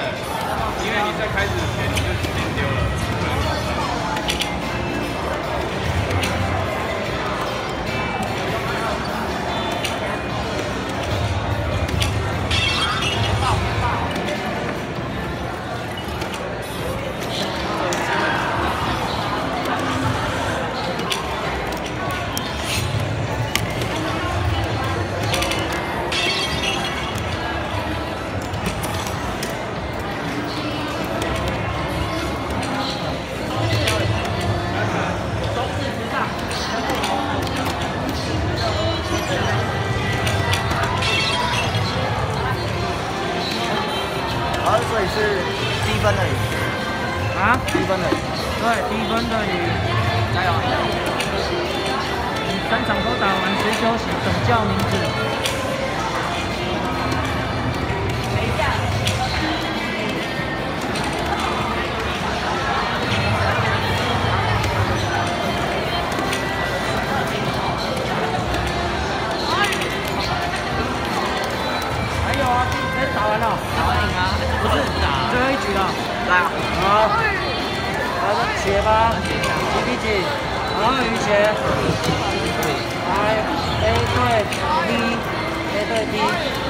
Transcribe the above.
因为你在开始前你就先丢了。 所以是低分的鱼啊， 低分的鱼， 对，低分的鱼， 加油！ 3场都打完，先休息，等叫名字。还有啊，打完了，打完赢啊，不是最后一局了， 来啊！ 好，来写吧，几比几？然后鱼写，来 A 对 B，A 对 B。